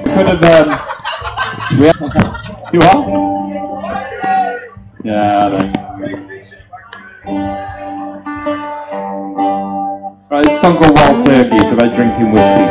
Could have, you are? Yeah, I know. Right, this song called Wild Turkey. It's about drinking whiskey.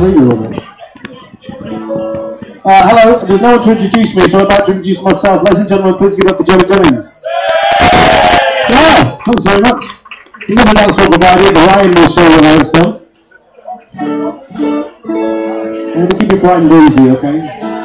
Hello, there's no one to introduce me, so I'd like to introduce myself. Ladies and gentlemen, please give it up for Joey Jennings. Yeah, thanks very much. You never know what about it, but Ryan will show what I was done. I'm going to keep it bright and breezy, okay?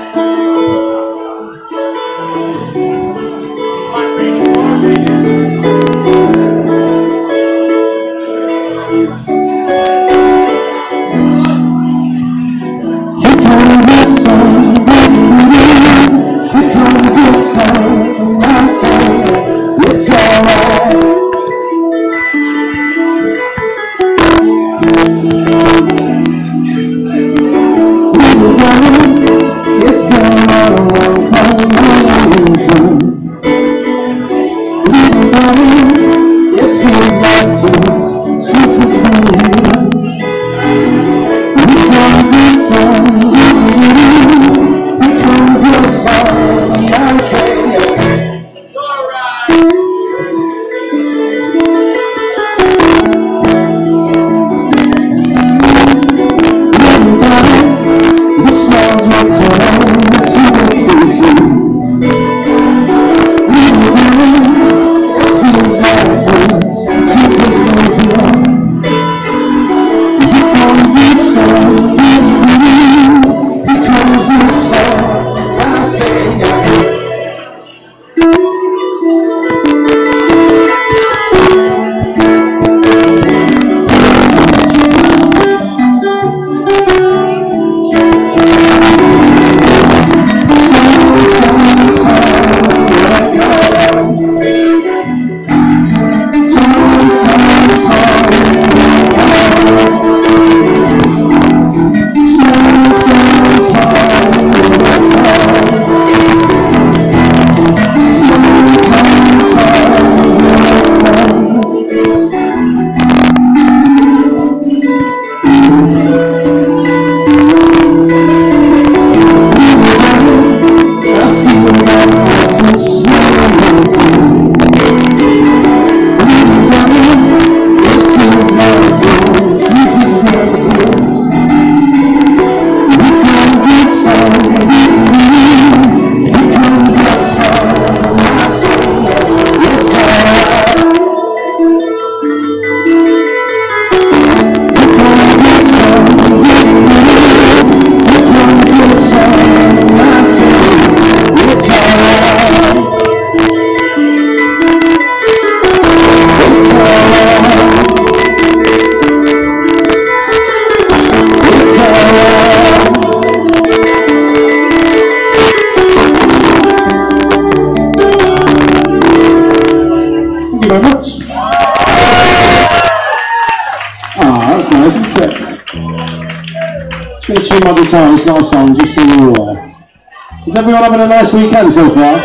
My guitar, this last song, just so you're aware. Is everyone having a nice weekend so far?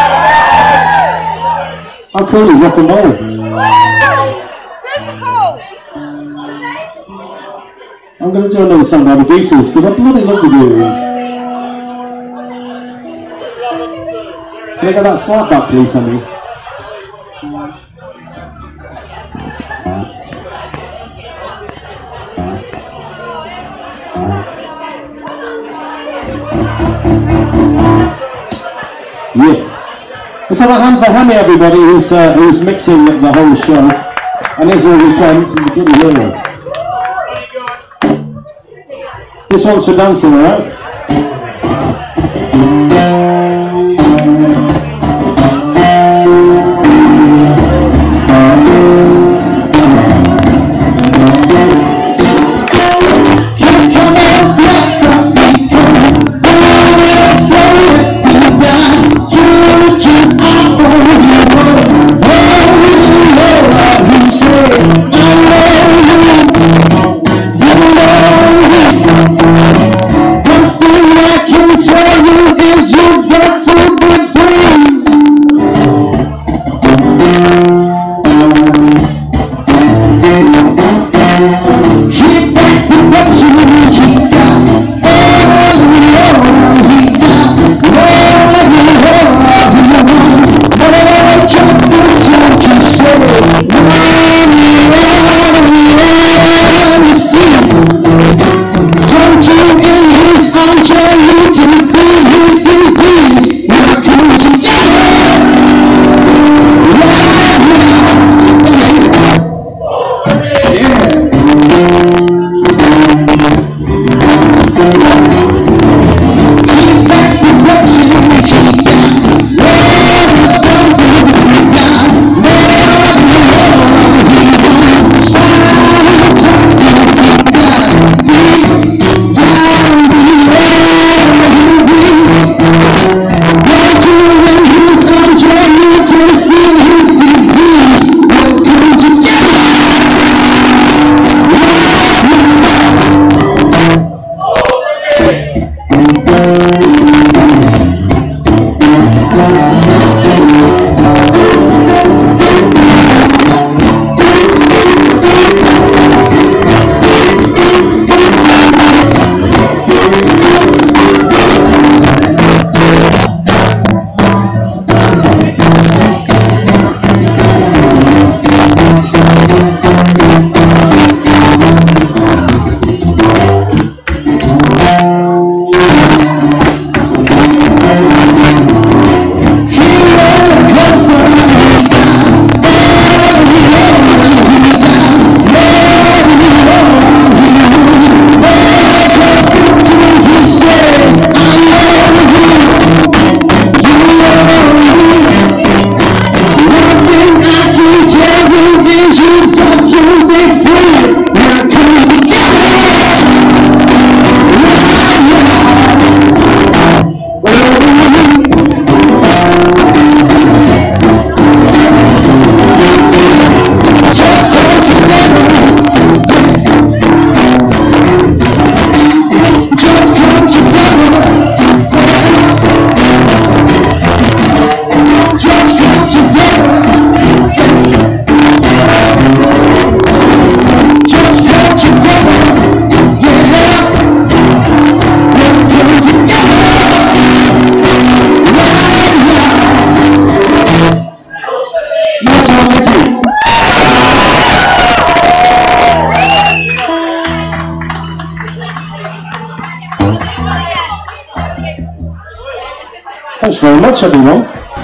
How cool is rock and roll? Super cool! I'm going to do another song by the Beatles, because I bloody love the Beatles. Can I get that slap back, please, Andy? Yeah. Let's have a hand for Hammy, everybody, who's mixing the whole show. And here's all weekend from the Bloody Hero. This one's for dancing, alright? Come much, everyone.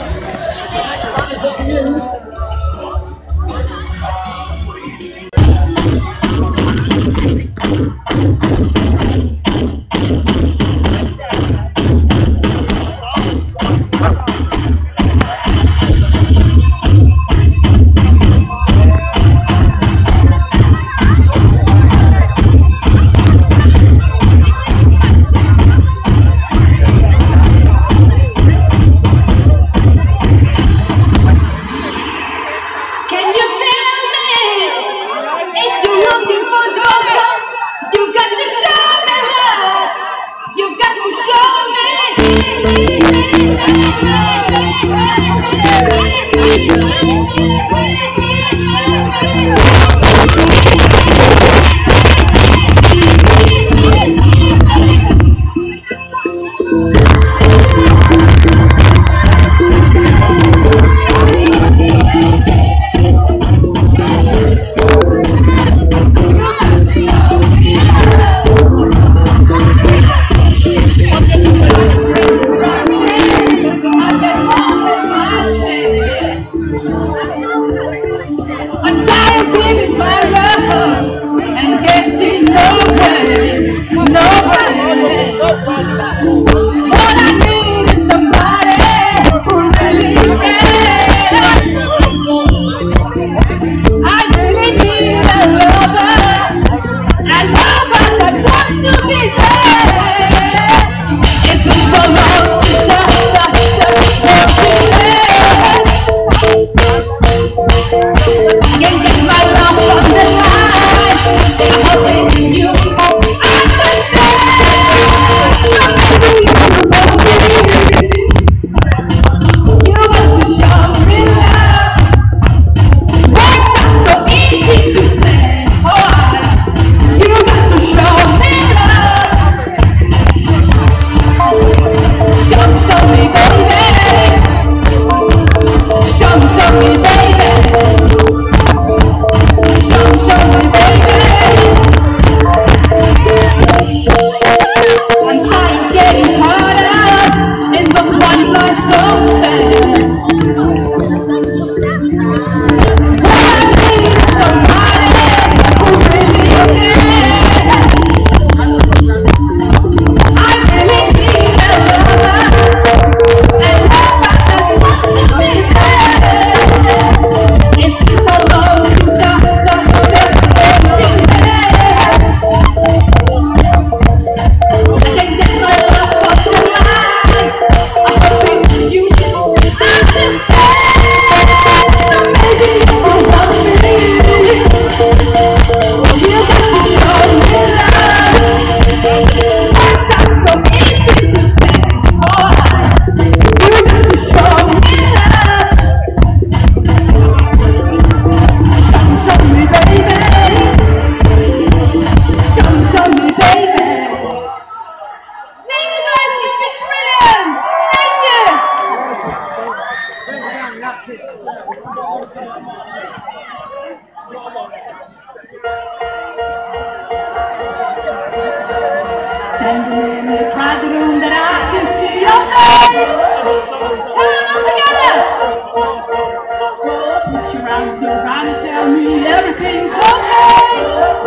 Standing in the crowded room that I can see your face. Come on together. Put your arms around and tell me everything's okay.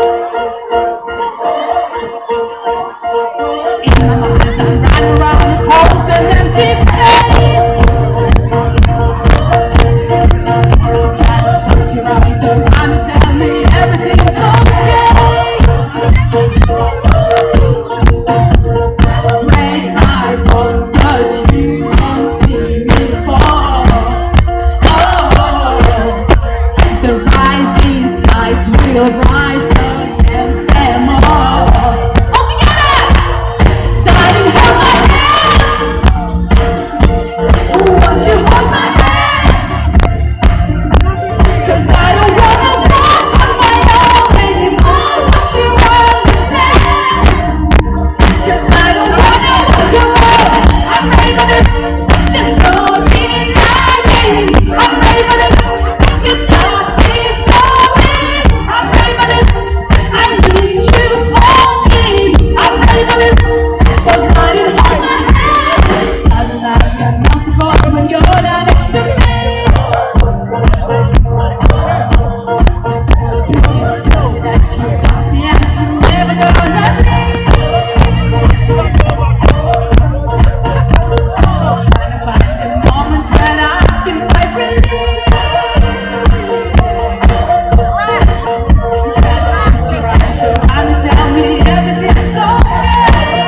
In my mind I'm riding around the cold and empty space. Just put your arms around and tell me everything's okay. Break my bones, but you won't see me fall. Oh, the rising tides will rise against them all. All together! Darling, hold my hand. Won't you hold my hand? 'Cause I don't wanna walk on my own anymore. Don't you understand? 'Cause I don't wanna walk alone. I'm ready for this. There's no meaning hiding. I'm ready for this. This love keep going. I'm ready for this. I need you for me. I'm ready for this. So try to hold my hand. I'm not multiple. down next to me. Please tell me that you got me and you're never gonna leave. Trying to find the moment when I can find relief. Tell me everything's okay.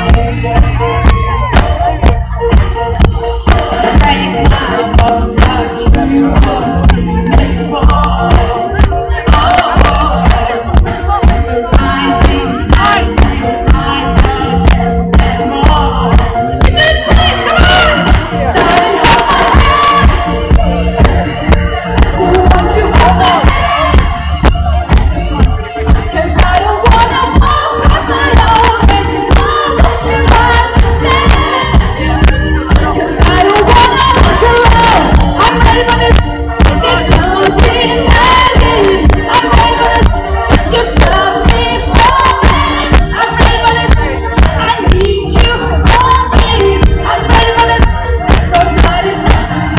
Break my heart, touch you, see me fall. Rising tides, rising and more. You did it, come on! Darling, hold my hand. Won't you hold my hand? 'Cause I don't wanna walk on my own anymore. Don't you understand? 'Cause I don't wanna walk alone. I'm ready for this. There's nothing hanging. I'm ready for this. You stop me falling. I'm ready for this. I need you on me. I'm ready for this. So tired of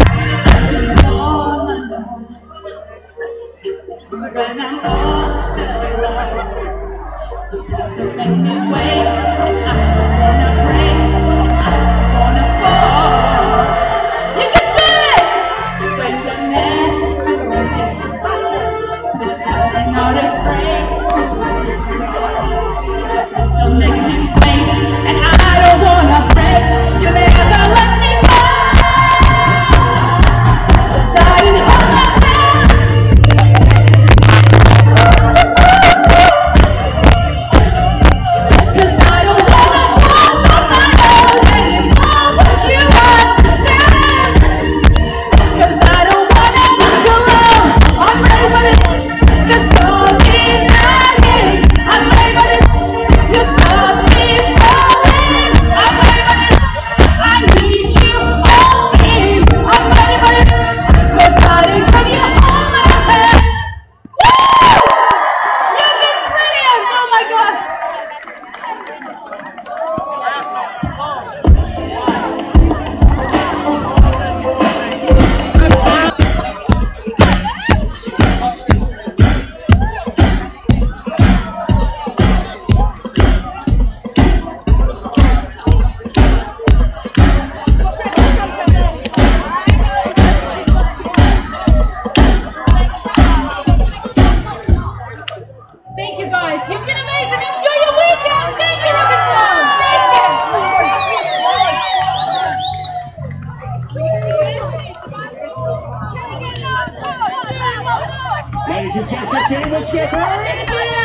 when I'm lost, there's so please don't make me wait. And I don't wanna break, I don't wanna fall. You can do it when you're next to me. Please tell me not afraid. Don't make me wait, and I don't wanna break. You never let me go. Darling, hold my hand. 'Cause I don't wanna walk on my own anymore. Don't you understand? 'Cause I don't wanna walk alone. I'm ready for this. Just don't be nagging. I'm ready for this. You stop me falling. I'm ready for this. I need you on me. I'm ready for this. So darling, come you hold my hand. Woo! You've been brilliant. Oh my God. Thank you guys. You've been amazing. Enjoy your weekend. Thank you, Robinson. Thank you. Ladies and gentlemen, let's get ready!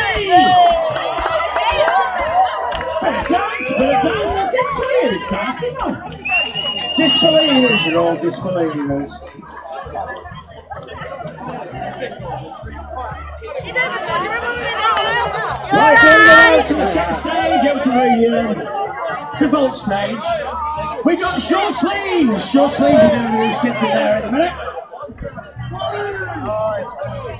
Better dance, I did tell you this dance, didn't I? Disbelievers, you're all disbelievers. Right, we're now to the second stage, over to the vault stage. We got short sleeves. Short sleeves are going to be sitting there in a minute.